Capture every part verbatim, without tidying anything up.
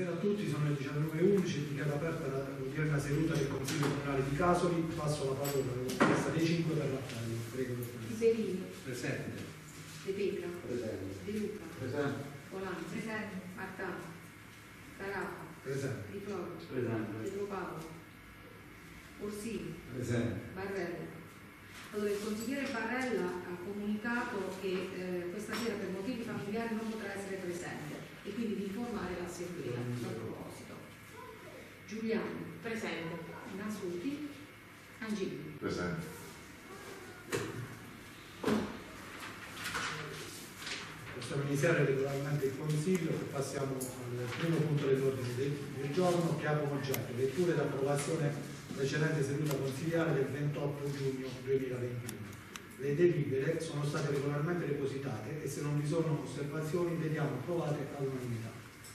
Buonasera a tutti, sono le diciannove e undici e dichiaro aperta l'odierna seduta del Consiglio Comunale di Casoli. Passo la parola alla richiesta dei cinque per l'appello. Prego. Iberini. Presente. De Petra. Presente. De Luca. Presente. Volante. Presente. Martano. Carafa. Presente. Di Floro. Presente. Pedro Paolo. Orsini. Presente. Barrella. Allora, il consigliere Barrella ha comunicato che eh, questa sera per motivi familiari non potrà essere presente e quindi di informare l'Assemblea a proposito. Giuliani. Presente. Nasuti. Angeli. Presente. Possiamo iniziare regolarmente il Consiglio e passiamo al primo punto dell'ordine del, del giorno che ha come oggetto lettura ed approvazione precedente seduta consigliare del ventotto giugno duemilaventuno. Le delibere sono state regolarmente depositate e se non vi sono osservazioni vediamo approvate all'unanimità.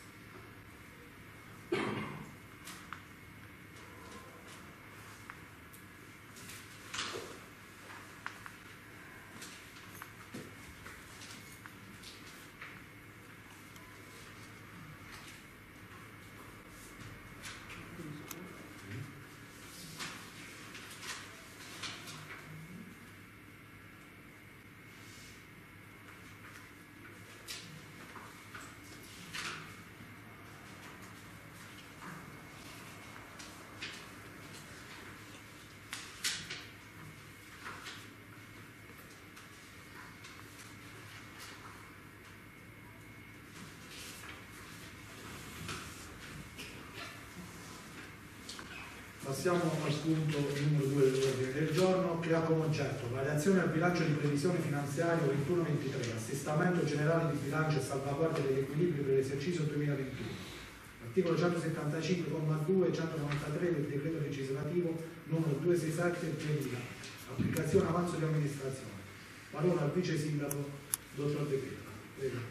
Passiamo al punto numero due dell'ordine del giorno che ha come oggetto variazione al bilancio di previsione finanziario ventuno ventitré, assestamento generale di bilancio e salvaguardia degli equilibri per l'esercizio duemilaventuno. Articolo centosettantacinque comma due e centonovantatré del decreto legislativo numero duecentosessantasette del duemila. Applicazione avanzo di amministrazione. Parola al vice sindaco, dottor De Petra. Prego.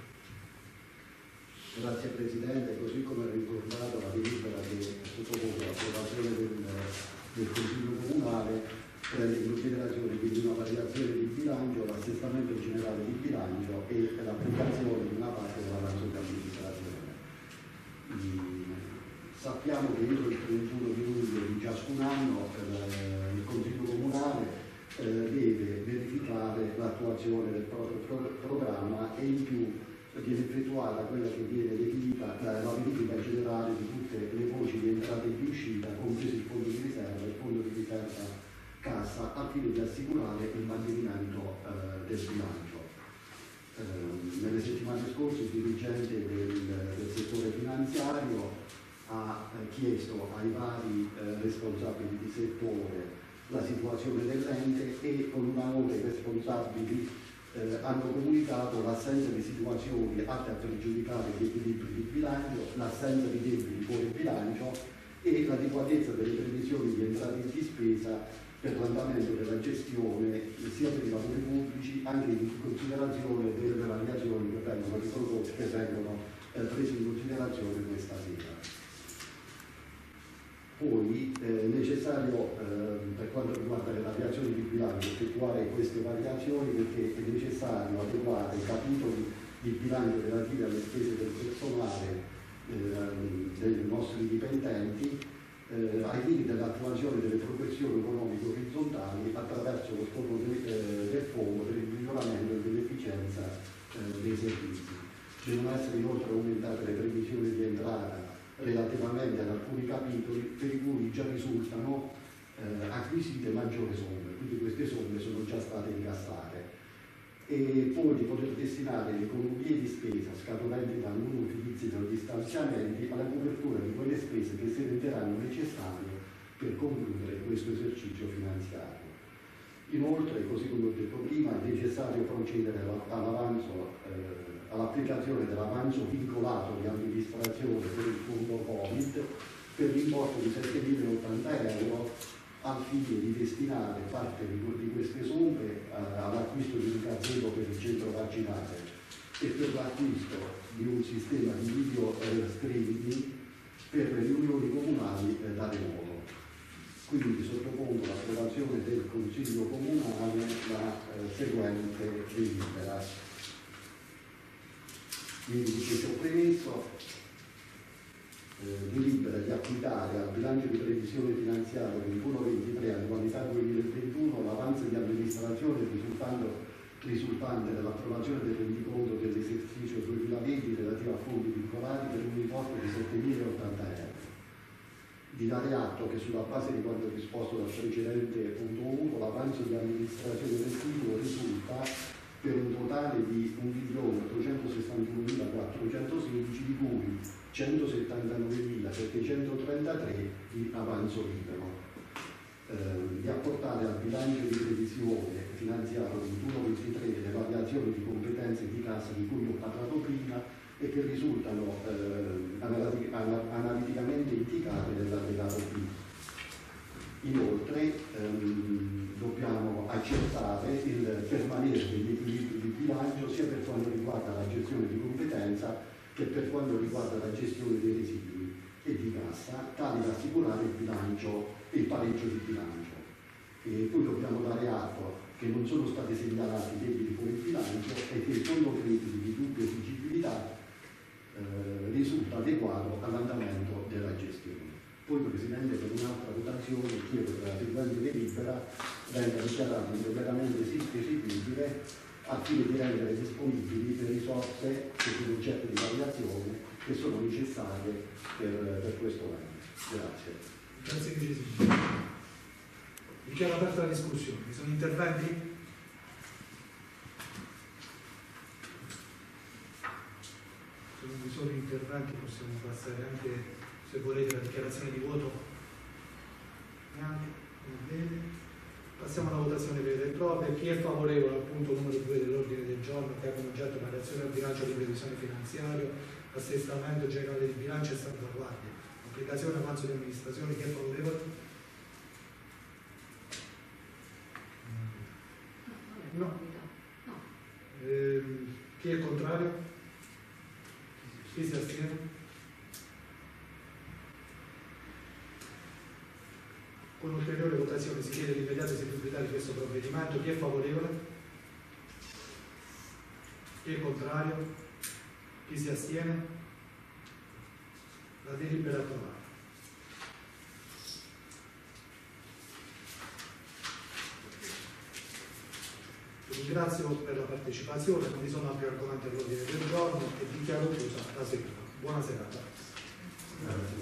Grazie Presidente, così come ha ricordato la delibera che sottopone l'approvazione del, del Consiglio Comunale prende in considerazione quindi una variazione di bilancio, l'assestamento generale di bilancio e l'applicazione di una parte dell'avanzo di amministrazione. Mm, sappiamo che entro il trentuno di luglio di ciascun anno eh, il Consiglio Comunale eh, deve verificare l'attuazione del proprio pro programma e in più viene effettuata quella che viene definita la, la verifica generale di tutte le voci di entrata e di uscita, compreso il fondo di riserva e il fondo di riserva cassa, al fine di assicurare il mantenimento eh, del bilancio. Eh, nelle settimane scorse il dirigente del, del settore finanziario ha eh, chiesto ai vari eh, responsabili di settore la situazione dell'ente e con una nota ai responsabili Eh, hanno comunicato l'assenza di situazioni atte a pregiudicare gli equilibri di bilancio, l'assenza di debiti fuori bilancio e l'adeguatezza delle previsioni di entrate e di spesa per l'andamento della gestione sia per i lavori pubblici anche in considerazione delle variazioni che vengono riprodotte, che vengono eh, prese in considerazione questa sera. Poi è eh, necessario eh, per quanto riguarda le variazioni di bilancio effettuare queste variazioni perché è necessario adeguare i capitoli di bilancio relativi alle spese del personale eh, dei nostri dipendenti eh, ai fini dell'attuazione delle progressioni economiche orizzontali attraverso lo scopo de, eh, del fondo per il miglioramento dell'efficienza eh, dei servizi. Devono essere inoltre aumentate le previsioni di entrata relativamente ad alcuni capitoli per i cui già risultano eh, acquisite maggiori somme, quindi queste somme sono già state incassate, e poi di poter destinare le economie di spesa scaturenti dal non utilizzo degli stanziamenti alla copertura di quelle spese che si renderanno necessarie per concludere questo esercizio finanziario. Inoltre, così come ho detto prima, è necessario procedere all'avanzo eh, all'applicazione dell'avanzo vincolato di amministrazione per il fondo Covid per l'importo di settemilaottanta euro al fine di destinare parte di, di queste somme eh, all'acquisto di un gazebo per il centro vaccinale e per l'acquisto di un sistema di video eh, streaming per le riunioni comunali eh, da remoto. Quindi sottopongo all'approvazione del Consiglio Comunale la eh, seguente delibera. Quindi, che ho premesso, eh, delibera di applicare al bilancio di previsione finanziaria ventuno ventitré annualità duemilaventuno l'avanzo di amministrazione risultando risultante dall'approvazione del rendiconto dell'esercizio duemilaventi relativo a fondi vincolati per un importo di settemilaottanta euro. Di dare atto che sulla base di quanto disposto dal precedente punto uno l'avanzo di amministrazione del titolo risulta per un totale di un milione ottocentosessantunomilaquattrocentosedici, di cui centosettantanovemilasettecentotrentatré di avanzo libero. Eh, di apportare al bilancio di previsione finanziario ventuno ventitré le variazioni di competenze e di cassa di cui ho parlato prima e che risultano eh, analiticamente indicate nell'allegato B. Inoltre ehm, dobbiamo accertare il permanere degli equilibri di bilancio sia per quanto riguarda la gestione di competenza che per quanto riguarda la gestione dei residui e di cassa, tali da assicurare il bilancio e il pareggio di bilancio. E poi dobbiamo dare atto che non sono stati segnalati debiti fuori bilancio e che il fondo crediti di dubbia esigibilità eh, risulta adeguato all'andamento della gestione. Poi, Presidente, per un'altra votazione chiedo che la seguente delibera venga dichiarata interamente esigibile al fine di rendere disponibili le risorse che sono oggetto di variazione che sono necessarie per, per questo anno. Grazie. Grazie Presidente. Dichiaro aperta la discussione. Vi sono interventi? Se non vi sono interventi possiamo passare anche, se volete, la dichiarazione di voto. Neanche, non bene. Passiamo alla votazione vera e propria. Chi è favorevole al punto numero due dell'ordine del giorno che ha come oggetto variazione al bilancio di previsione finanziario, assestamento generale di bilancio e salvaguardia, applicazione avanzo di amministrazione, chi è favorevole? No. Eh, chi è contrario? Chi si astiene? Con ulteriore votazione si chiede l'immediata eseguibilità di questo provvedimento. Chi è favorevole? Chi è contrario? Chi si astiene? La delibera è approvata. Vi ringrazio per la partecipazione, non vi sono altri argomenti all'ordine del giorno e dichiaro chiusa la seduta. Buona serata.